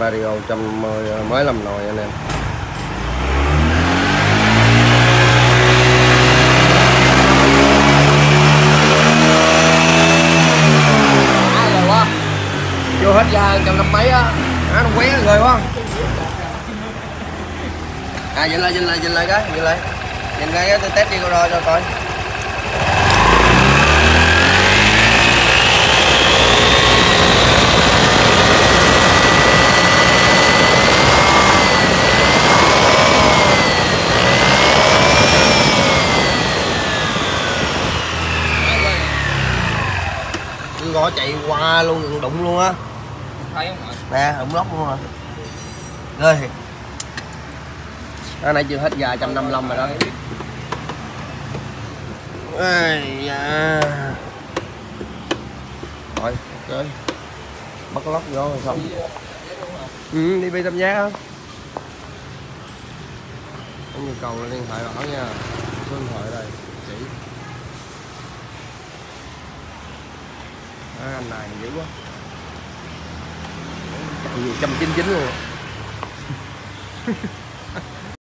Mario 110 mới làm nồi anh em. Rồi quá. Vô hết da 150 mấy á. Nó qué rồi quá. À nhìn lại cái, nhìn lại cái tôi test đi rồi cho coi. Gõ chạy qua luôn, đụng luôn á. Thấy không ạ? Nè, đụng lóc luôn rồi. Rồi. Cái này chưa hết gà 155 rồi đó. Ây da. Rồi, ok. Bắt lóc vô rồi xong. Đi bê tam giác không? Có nhu cầu là liên hệ bảo nha. Số điện thoại đây, chỉ. À, anh này dữ quá. Chạy 199 luôn.